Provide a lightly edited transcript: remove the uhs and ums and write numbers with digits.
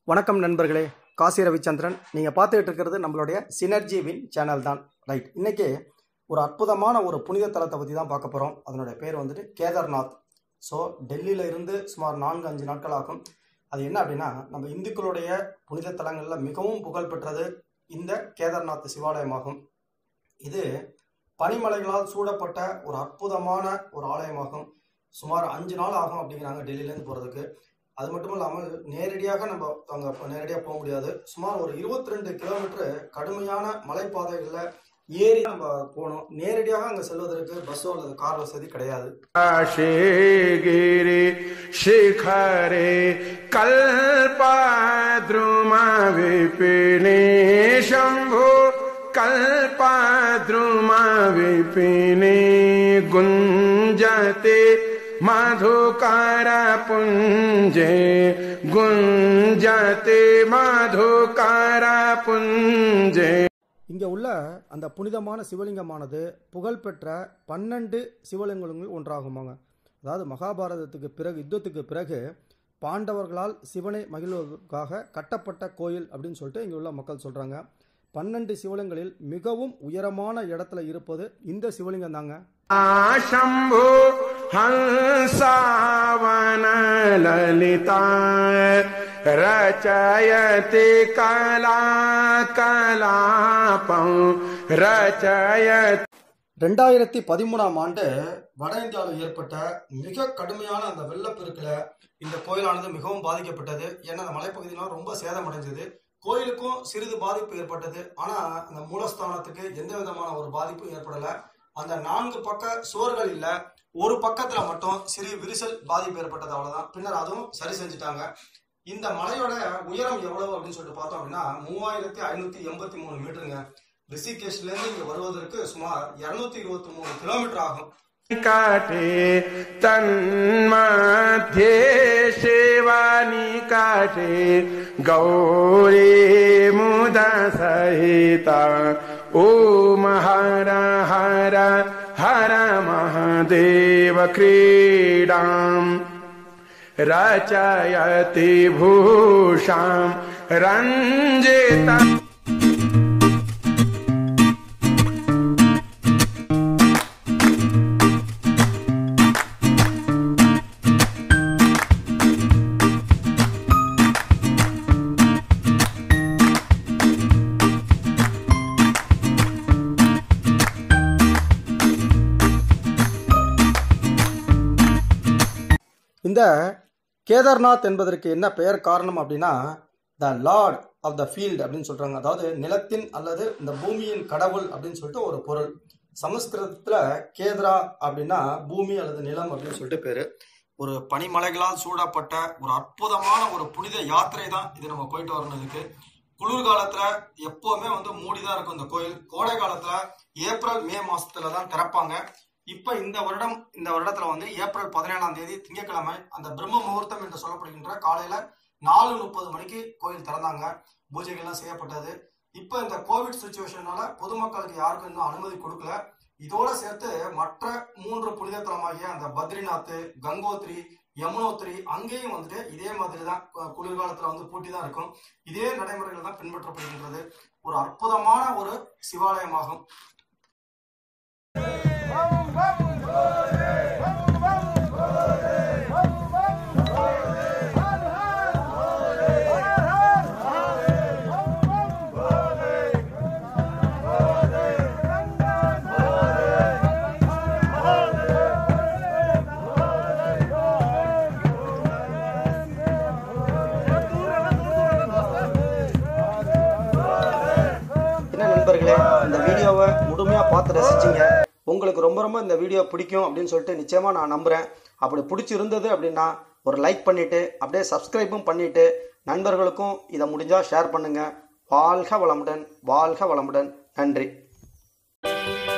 வணக்கம் நண்பர்களே, காசி ரவிச்சந்திரன். நீங்கள் பார்த்துக்கிட்டு இருக்கிறது நம்மளுடைய சினர்ஜிவின் சேனல் தான். ரைட், இன்றைக்கி ஒரு அற்புதமான ஒரு புனித தலத்தை பற்றி தான் பார்க்க போகிறோம். அதனுடைய பேர் வந்துட்டு கேதார்நாத். ஸோ டெல்லியில் இருந்து சுமார் 4-5 நாட்கள் ஆகும். அது என்ன அப்படின்னா, நம்ம இந்துக்களுடைய புனித தலங்களில் மிகவும் புகழ்பெற்றது இந்த கேதார்நாத் சிவாலயமாகும். இது பனிமலைகளால் சூழப்பட்ட ஒரு அற்புதமான ஒரு ஆலயமாகும். சுமார் 5 நாள் ஆகும் அப்படிங்கிறாங்க டெல்லியிலேருந்து போகிறதுக்கு. அது மட்டும் இல்லாமல் நேரடியாக நம்ம அங்கே நேரடியாக போக முடியாது. சுமார் ஒரு 22 கிலோமீட்டர் கடுமையான மலைப்பாதைகளில் ஏறி நம்ம போகணும். நேரடியாக அங்கே செல்வதற்கு பஸ்ஸோ அல்லது கார் வசதி கிடையாது. गिरि शिखरे कल्पद्रुमा विपिने शंभो कल्पद्रुमा विपिने गुंजते मधुकर पुंजे गुंजते मधुकर पुंजे. இங்கே உள்ள அந்த புனிதமான சிவலிங்கமானது புகழ்பெற்ற 12 சிவலிங்கங்கள் ஒன்றாகுமாங்க. அதாவது மகாபாரதத்துக்கு பிறகு, யுத்தத்துக்கு பிறகு பாண்டவர்களால் சிவனை மகிழ்வதற்காக கட்டப்பட்ட கோயில் அப்படின்னு சொல்லிட்டு இங்கே உள்ள மக்கள் சொல்கிறாங்க. 12 சிவலிங்கங்களில் மிகவும் உயரமான இடத்துல இருப்பது இந்த சிவலிங்கம் தாங்க. शंभो हंसावन ललिता रचयति कला कलापं रचयति. 2013ஆம் ஆண்டு வட இந்தியாவில் ஏற்பட்ட மிக கடுமையான அந்த வெள்ளப்பெருக்கில் இந்த கோயிலானது மிகவும் பாதிக்கப்பட்டது. ஏன்னா அந்த மலைப்பகுதியெல்லாம் ரொம்ப சேதமடைஞ்சது. கோயிலுக்கும் சிறிது பாதிப்பு ஏற்பட்டது. ஆனால் அந்த மூலஸ்தானத்துக்கு எந்த விதமான ஒரு பாதிப்பும் ஏற்படலை. அந்த 4 பக்க சுவர்கள் இல்லை, ஒரு பக்கத்தில் மட்டும் சிறிய விரிசல் பாதிப்பு ஏற்பட்டது, அவ்வளோதான். பின்னர் அதுவும் சரி செஞ்சுட்டாங்க. இந்த மலையோட உயரம் எவ்வளவு அப்படின்னு சொல்லிட்டு பார்த்தோம் அப்படின்னா 3583 மீட்டருங்க. ரிஷிகேஷ்லேருந்து இங்கே வருவதற்கு சுமார் 223 கிலோமீட்டர் ஆகும். काटे तन्मध्ये शिवानी काटे गौरी मुदा सहिता ओम हर हर हर महादेव क्रीडां रचयति भूषां रंजिता. இந்த கேதார்நாத் என்பதற்கு என்ன பெயர் காரணம் அப்படின்னா, the lord of the field அப்படின்னு சொல்றாங்க. அதாவது நிலத்தின் அல்லது இந்த பூமியின் கடவுள் அப்படின்னு சொல்லிட்டு ஒரு பொருள். சமஸ்கிருதத்தில் கேத்ரா அப்படின்னா பூமி அல்லது நிலம் அப்படின்னு சொல்லிட்டு பேரு. ஒரு பனிமலைகளால் சூழப்பட்ட ஒரு அற்புதமான ஒரு புனித யாத்திரை தான் இது. நம்ம போயிட்டு வரணுதுக்கு குளிர்காலத்துல எப்பவுமே மூடிதான் இருக்கும் இந்த கோயில். கோடை காலத்துல ஏப்ரல் மே மாசத்துல தான் திறப்பாங்க. இப்ப இந்த வருடத்துல ஏப்ரல் 17ஆம் தேதி திங்கட்கிழமை அந்த பிரம்ம முகூர்த்தம் என்று சொல்லப்படுகின்ற காலையில 4:30 மணிக்கு கோயில் திறந்தாங்க. பூஜைகள்லாம் செய்யப்பட்டது. இப்ப இந்த கோவிட் சுச்சுவேஷனால பொதுமக்களுக்கு யாருக்கும் இன்னும் அனுமதி கொடுக்கல. இதோட சேர்த்து மற்ற 3 புனித தலமாகிய அந்த பத்ரிநாத், கங்கோத்ரி, யமுனோத்ரி அங்கேயும் இதே மாதிரி தான் குளிர்காலத்துல பூட்டி தான் இருக்கும். இதே நடைமுறைகள் தான் பின்பற்றப்படுகின்றது. ஒரு அற்புதமான ஒரு சிவாலயமாகும். நண்பர்களே, இந்த வீடியோவை முழுமையாக பார்த்து ரசிச்சிங்க. உங்களுக்கு ரொம்ப இந்த வீடியோ பிடிக்கும் அப்படின்னு சொல்லிட்டு நிச்சயமாக நான் நம்புகிறேன். அப்படி பிடிச்சிருந்தது அப்படின்னா ஒரு லைக் பண்ணிவிட்டு அப்படியே சப்ஸ்கிரைபும் பண்ணிவிட்டு நண்பர்களுக்கும் இதை முடிஞ்சால் ஷேர் பண்ணுங்கள். வாழ்க வளமுடன், வாழ்க வளமுடன். நன்றி.